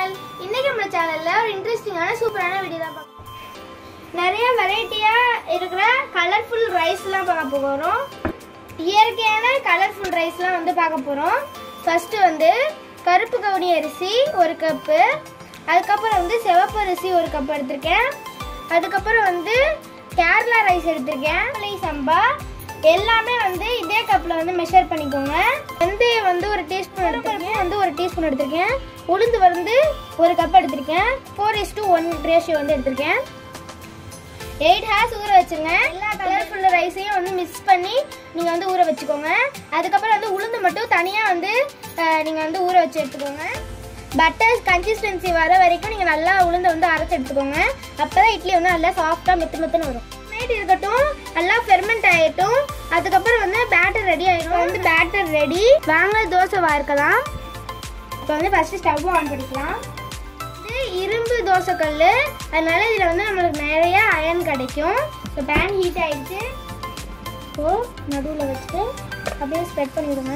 Channel. இன்னைக்கு நம்ம சேனல்ல ஒரு இன்ட்ரஸ்டிங்கான சூப்பரான வீடியோ தான் பார்க்க போறோம். நிறைய வெரைட்டியா இருக்கிற கலர்ஃபுல் ரைஸ்லாம் பார்க்க போறோம். இயற்கையான கலர்ஃபுல் ரைஸ்லாம் வந்து பார்க்க போறோம். ஃபர்ஸ்ட் வந்து கருப்பு கவுனி அரிசி 1 கப், அதுக்கப்புறம் வந்து சிவப்பு அரிசி 1 கப் எடுத்திருக்கேன். அதுக்கப்புறம் வந்து கேரளா ரைஸ் எடுத்திருக்கேன். சம்பா எல்லாமே வந்து இதே கப்ல வந்து மெஷர் பண்ணிக்கோங்க. வெந்தயம் வந்து 1 டீஸ்பூன் எடுத்திருக்கேன். உளுந்து வந்து 1 கப் எடுத்திருக்கேன். 4:1 ரேஷியோ வந்து எடுத்திருக்கேன். 8 ஹார்ஸ் ஊற வச்சுருங்க. எல்லா கலர்ஃபுல் ரைஸையும் வந்து மிக்ஸ் பண்ணி நீங்கள் வந்து ஊற வச்சுக்கோங்க. அதுக்கப்புறம் வந்து உளுந்து மட்டும் தனியாக வந்து நீங்கள் வந்து ஊற வச்சு எடுத்துக்கோங்க. பட்டர் கன்சிஸ்டன்சி வர வரைக்கும் நீங்கள் நல்லா உளுந்தை வந்து அரைச்சி எடுத்துக்கோங்க. அப்போ தான் இட்லி வந்து நல்லா சாஃப்டாக மெத்துன்னு வரும். இருக்கட்டும், நல்லா ஃபெர்மெண்ட் ஆயிட்டும். அதுக்கப்புறம் வந்து பேட்டர் ரெடி ஆயிடும். வந்து பேட்டர் ரெடி. வாங்க தோசை வார்க்கலாம். இப்போ வந்து ஃபர்ஸ்ட் ஸ்டவ் ஆன் பண்ணிக்கலாம். இது இரும்பு தோசை கல், அதனால இதில் வந்து நம்மளுக்கு நிறைய அயன் கிடைக்கும். இப்போ பேன் ஹீட் ஆயிடுச்சு. இப்போ நடுவில் வச்சுட்டு அப்படியே ஸ்ப்ரெட் பண்ணிவிடுங்க.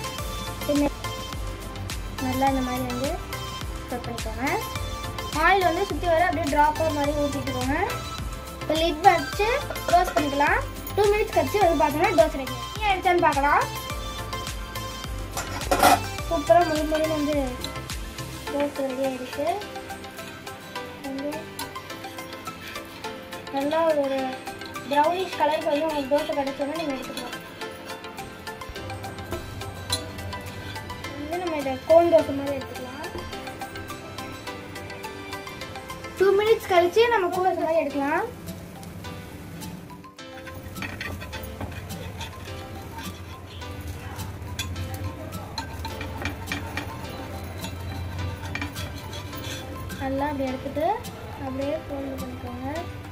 நல்லா இந்த மாதிரி வந்து ஸ்ப்ரெட் பண்ணிக்கோங்க. ஆயில் வந்து சுற்றி வர அப்படியே ட்ராப்பர் மாதிரி ஊற்றிட்டுக்கோங்க. இப்போ லிட் வச்சு க்ளோஸ் பண்ணிக்கலாம். 2 மினிட்ஸ் கழிச்சு வந்து பார்த்தோம்னா தோசை ரெடி ஆயிடுச்சான்னு பார்க்கலாம். சூப்பராக முடி வந்து தோசை ரெடி ஆயிடுச்சு. வந்து நல்லா ஒரு ப்ரௌனிஷ் கலருக்கு வந்து உங்களுக்கு தோசை கிடைச்சோன்னா நீங்கள் எடுத்துக்கலாம். வந்து நம்ம இதை கோன் தோசை மாதிரி எடுத்துக்கலாம். 2 மினிட்ஸ் கழிச்சு நம்ம கோன் தோசை மாதிரி எடுக்கலாம். நல்லா அப்படி எடுத்துட்டு அப்படியே ஃபோல்ட் பண்ணிக்கோங்க.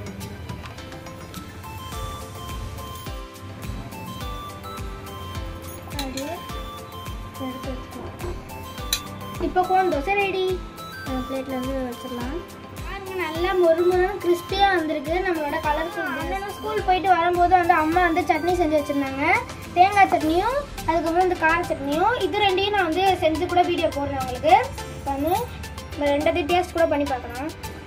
அப்படியே எடுத்து வச்சுக்கோங்க. இப்போ கோன் தோசை ரெடி. பிளேட்ல வந்து வச்சிடலாம். நல்லா மொறுமொறுன்னு கிறிஸ்பியாக வந்திருக்கு நம்மளோட கலர்ஃபுல். என்னென்ன ஸ்கூல் போயிட்டு வரும்போது வந்து அம்மா வந்து சட்னி செஞ்சு வச்சுருந்தாங்க. தேங்காய் சட்னியும் அதுக்கப்புறம் இந்த கார சட்னியும். இது ரெண்டையும் நான் வந்து செஞ்சு கூட வீடியோ போடுறேன் உங்களுக்கு. இப்போ வந்து நம்ம ரெண்டத்தையும் டேஸ்ட் கூட பண்ணி பார்க்கலாம்.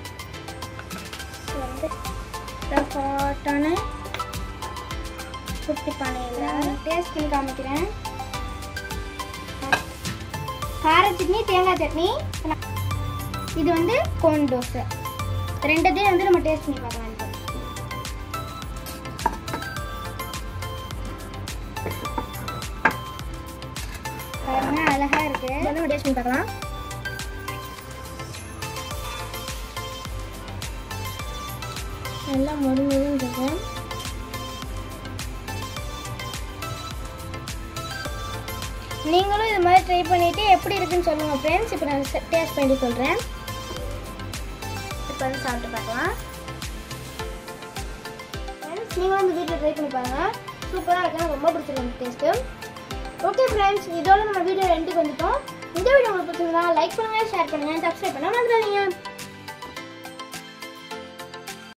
வந்து ஹாட்டான குட்டி பானையில் டேஸ்ட் பண்ணி காமிக்கிறேன். கார சட்னி, தேங்காய் சட்னி, இது வந்து கோன் தோசை. ரெண்டத்தையும் வந்து நம்ம டேஸ்ட் பண்ணி பார்க்கலாம். பாருங்க, அழகா இருக்கு. நம்ம டேஸ்ட் பண்ணி பார்க்கலாம். நல்லா மொறுமொறுன்னு இருக்கு. நீங்களும் இது மாதிரி ட்ரை பண்ணிட்டு எப்படி இருக்குன்னு சொல்லுங்க ஃப்ரெண்ட்ஸ். இப்போ நான் டேஸ்ட் பண்ணி சொல்றேன். இப்போ வந்து சாப்பிட்டு பார்க்கலாம். ஃப்ரெண்ட்ஸ், நீங்களும் வந்து வீட்டில் ட்ரை பண்ணி பாருங்க. சூப்பராக இருக்கு. ரொம்ப பிடிச்சிருக்கு டேஸ்ட்டு. ஓகே ஃப்ரெண்ட்ஸ், இதோட நம்ம வீடியோ எண்டுக்கு வந்துட்டோம். இந்த வீடியோ உங்களுக்கு பிடிச்சிருந்தா லைக் பண்ணுங்க, ஷேர் பண்ணுங்க, சப்ஸ்கிரைப் பண்ண மறந்துடாதீங்க.